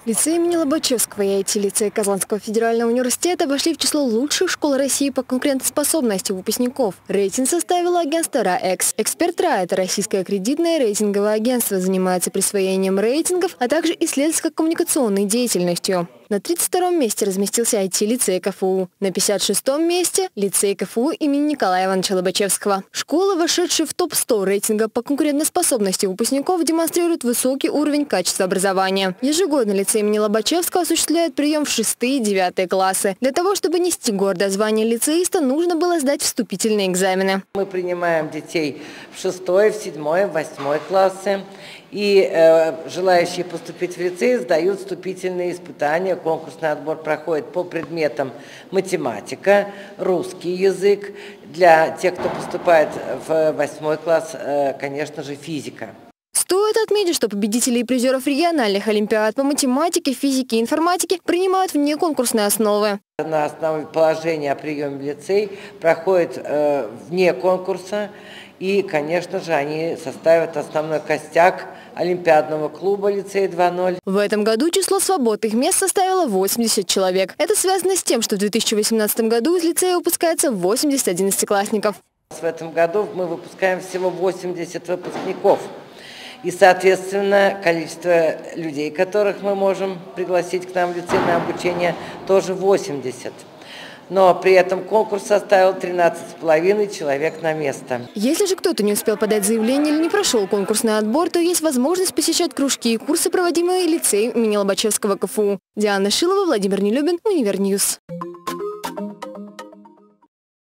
Лицей имени Лобачевского и IT-лицей Казанского федерального университета вошли в число лучших школ России по конкурентоспособности выпускников. Рейтинг составило агентство РАЭКС. Эксперт РА – это российское кредитное рейтинговое агентство, занимается присвоением рейтингов, а также исследовательско-коммуникационной деятельностью. На 32-м месте разместился IT-лицей КФУ. На 56-м месте – лицей КФУ имени Николая Ивановича Лобачевского. Школы, вошедшие в топ-100 рейтинга по конкурентоспособности выпускников, демонстрируют высокий уровень качества образования. Ежегодно лицей имени Лобачевского осуществляет прием в 6 и 9 классы. Для того, чтобы нести гордое звание лицеиста, нужно было сдать вступительные экзамены. Мы принимаем детей в 6, в 7, в 8 классы. И желающие поступить в лицей сдают вступительные испытания. Конкурсный отбор проходит по предметам математика, русский язык. Для тех, кто поступает в 8 класс, конечно же, физика. Стоит отметить, что победителей и призеров региональных олимпиад по математике, физике и информатике принимают вне конкурсной основы. На основе положения о приеме в лицей проходит вне конкурса. И, конечно же, они составят основной костяк олимпиадного клуба «Лицей 2.0». В этом году число свободных мест составило 80 человек. Это связано с тем, что в 2018 году из лицея выпускается 80 одиннадцатиклассников. В этом году мы выпускаем всего 80 выпускников. И, соответственно, количество людей, которых мы можем пригласить к нам в лицей на обучение, тоже 80. Но при этом конкурс составил 13,5 человек на место. Если же кто-то не успел подать заявление или не прошел конкурсный отбор, то есть возможность посещать кружки и курсы, проводимые лицеем имени Лобачевского КФУ. Диана Шилова, Владимир Нелюбин, Универньюз.